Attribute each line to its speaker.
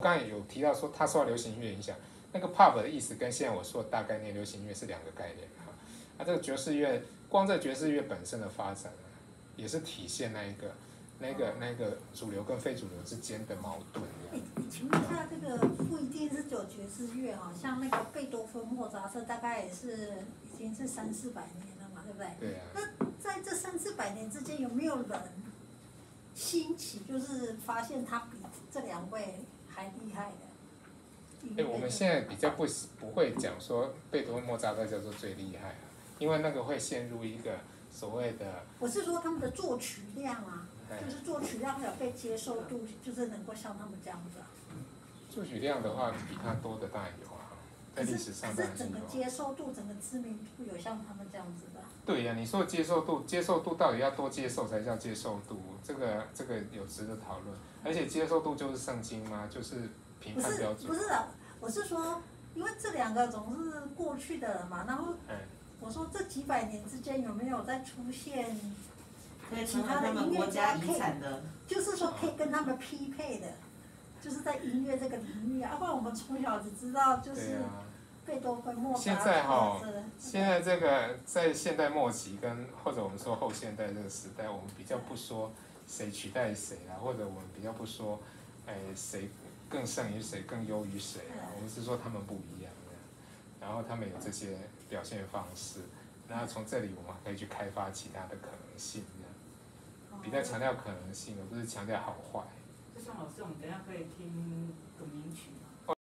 Speaker 1: 刚才有提到说它受到流行音乐影响，那个 pop 的意思跟现在我说的大概念流行音乐是两个概念哈。这个爵士乐，光这爵士乐本身的发展也是体现那个主流跟非主流之间的矛盾。
Speaker 2: 你请问一下，这个不一定是只有爵士乐哈，像那个贝多芬、莫扎特，大概也是已经是300-400年了嘛，对不对？
Speaker 1: 对啊。
Speaker 2: 那在这300-400年之间，有没有人兴起，就是发现他比这2位还厉害的？
Speaker 1: 我们现在比较不会讲说贝多芬、莫扎特叫做最厉害因为那个会陷入一个所谓的。
Speaker 2: 我是说他们的作曲量啊，就是作曲量有被接受度，就是能够像他们这样子啊。
Speaker 1: 作曲量的话，比他多的当然有在历史上当然
Speaker 2: 可是整个接受度、整个知名度有像他们这样子的。
Speaker 1: 对呀，你说接受度到底要多接受才叫接受度？这个有值得讨论。而且接受度就是圣经吗？就是评判标准？
Speaker 2: 不是的，我是说，因为这2个总是过去的人嘛，然后我说这几百年之间有没有再出现其他的音乐家可以，就是说可以跟他们匹配的，就是在音乐这个领域啊，不然我们从小只知道就是贝多芬、莫扎特。
Speaker 1: 现在这个在现代末期或者我们说后现代这个时代，我们比较不说谁取代谁啦，或者我们比较不说，谁更胜于谁，更优于谁啦，我们是说他们不一样然后他们有这些表现方式，然后从这里我们可以去开发其他的可能性比较强调可能性，而不是强调好坏。
Speaker 3: 就像老师，我们等一下可以听个名曲。